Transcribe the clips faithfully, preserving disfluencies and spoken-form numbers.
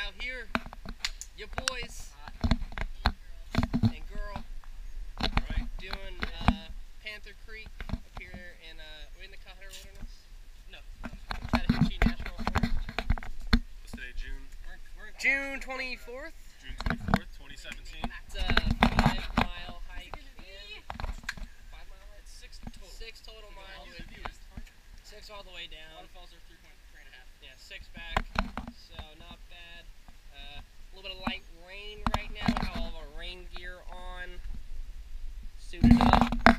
out here, your boys and girl, Right. doing uh, Panther Creek up here in uh, we're in the Colorado Wilderness. No. Chattahoochee National Forest. What's today, June? We're, we're June twenty-fourth. June twenty-fourth, twenty seventeen. It's a five mile hike. In, five mile hike? It's six total. Six total miles. Six all the way down. Waterfalls are three point three and a half. Yeah, six back. So not bad. Uh, a little bit of light rain right now. We have all of our rain gear on. Suited up.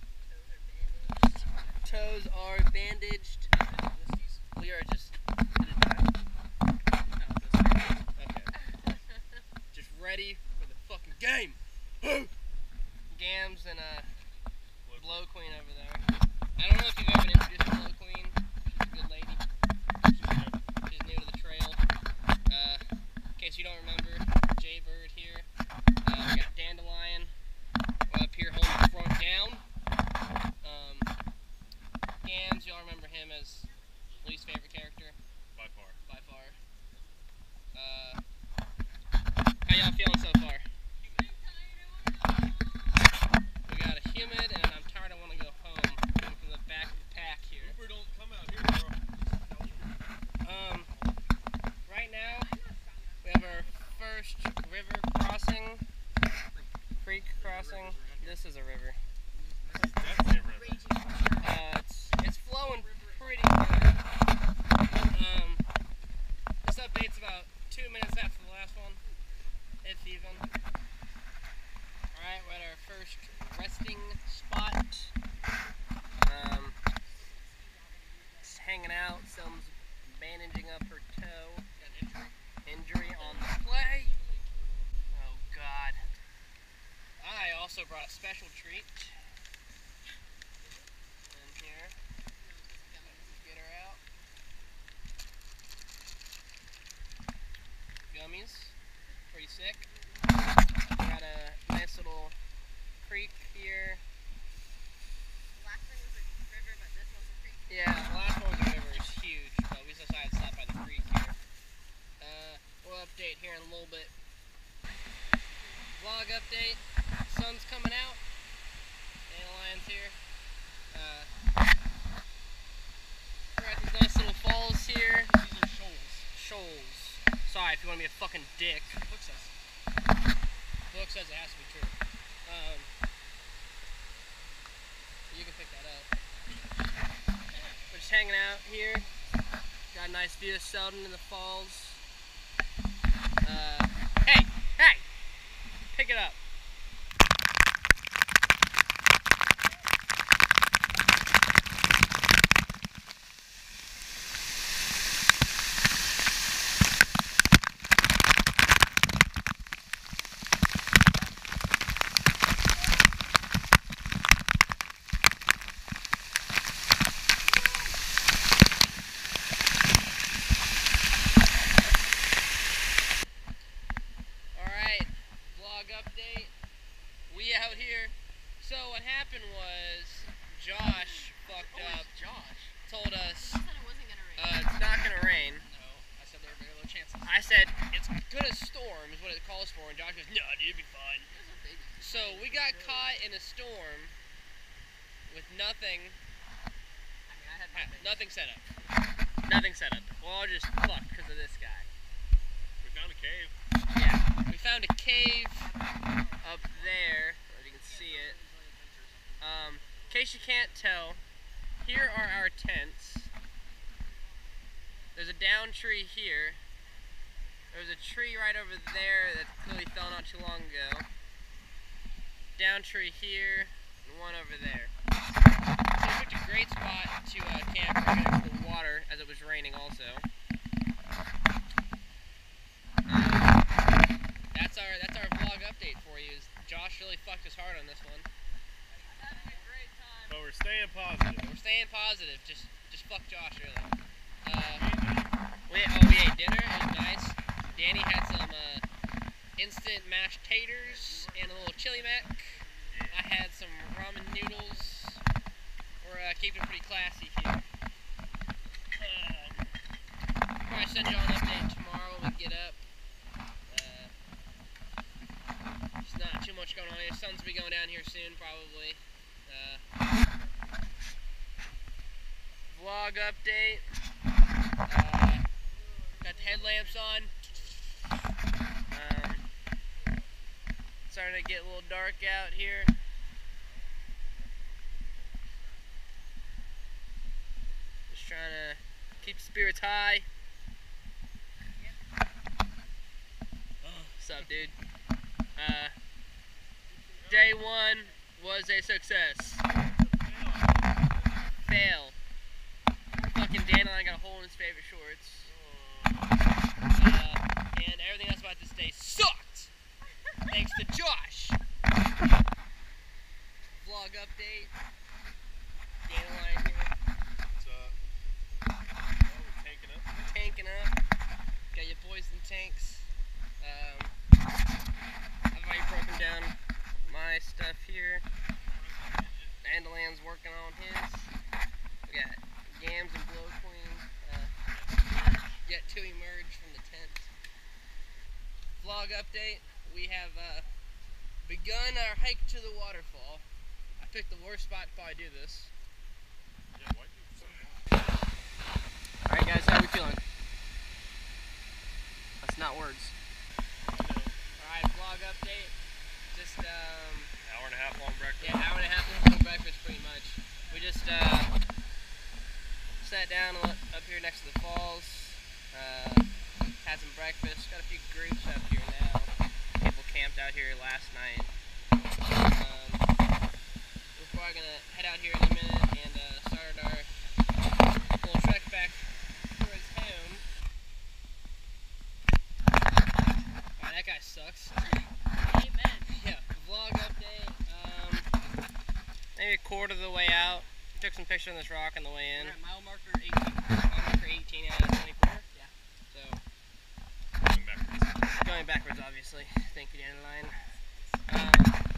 Toes are bandaged. We are just. Okay. Just ready for the fucking game. Gams and uh, Blow Queen over there. I don't know if you've ever been introduced to Blow Queen. She's a good lady. She's new to the trail. Uh, in case you don't remember, Jay Bird here. Uh, we got Dandelion up here holding the front down. Um, Gams, y'all remember him as least favorite character? By far. By far. Uh, how y'all feeling so far? We got a humid and I'm tired. I want to go home. I'm from the back of the pack here. Uber don't come out here, bro. Um, right now we have our first river crossing, creek crossing. This is a river. This is definitely a river. Uh, it's it's flowing pretty good. Um, this update's about two minutes after the last one, if even. All right, we're at our first resting spot. Um, just hanging out. Someone's bandaging up her toe. Got injury. Injury on the play. Oh God. I also brought a special treat. In here. Get her out. Gummies. Pretty sick. Got a nice little creek here. Last one was a river, but this one's a creek. Yeah, the last one was a river. It's huge, but we decided to stop by the creek here. Uh, we'll update here in a little bit. Vlog update. Sun's coming out. Dandelion's here. Uh, we're at these nice little falls here. These are shoals. Shoals. Sorry if you want to be a fucking dick. Book says. The book says it has to be true. Um, you can pick that up. We're just hanging out here. Got a nice view of Selden in the falls. Uh, hey, hey! Pick it up. Update. We out here. So what happened was Josh fucked up. Josh. Told us I said it wasn't gonna rain. uh, it's not gonna rain. No. I said there were very low chances. I said it's gonna storm is what it calls for, and Josh goes, "No, dude, it'll be fine." So we got caught in a storm with nothing. I mean, I had ha- nothing. nothing set up. Nothing set up. We're all just fucked because of this guy. We found a cave. Yeah. We found a cave up there, or you can see it. Um, in case you can't tell, here are our tents. There's a down tree here. There's a tree right over there that clearly fell not too long ago. Down tree here, and one over there. So we picked a great spot to uh, camp right next to the water, as it was raining also. That's our that's our vlog update for you. Is Josh really fucked us hard on this one. But we're staying positive. We're staying positive. Just just fuck Josh really. Uh, we oh we ate dinner. It was nice. Danny had some uh, instant mashed taters and a little chili mac. I had some ramen noodles. We're uh, keeping it pretty classy here. Um, probably send y'all an update tomorrow when we get up. going down here soon, probably. Uh, vlog update. Uh, got the headlamps on. Um, starting to get a little dark out here. Just trying to keep the spirits high. What's up, dude? Uh, day one was a success. Fail. Fucking Dandelion got a hole in his favorite shorts. Uh, and everything else about this day sucked. Thanks to Josh. Vlog update. Dandelion here. What's up? Oh, we're tanking up. Tanking up. Got your boys in tanks. Um, I've already broken down my stuff here. Dandelion's working on his. We got Gams and Blow Queen uh, yet to emerge from the tent. Vlog update. We have uh, begun our hike to the waterfall. I picked the worst spot to probably do this. Yeah, why do you so Alright guys, how are we feeling? That's not words. Alright, vlog update. Just, um... hour and a half long breakfast? yeah, hour and a half long breakfast, pretty much. We just, uh... sat down up here next to the falls. Uh, had some breakfast. Got a few groups up here now. People camped out here last night. Um, we're probably gonna head out here in a minute and, uh, start our little trek back towards home. Wow, that guy sucks. Amen. Yeah, vlog update. Um, maybe a quarter of the way out. Took some pictures on this rock on the way in. We're at mile marker eighteen. Mile marker eighteen out of twenty-four. Yeah. So, Going backwards. going backwards, obviously. Thank you, Dandelion. Um,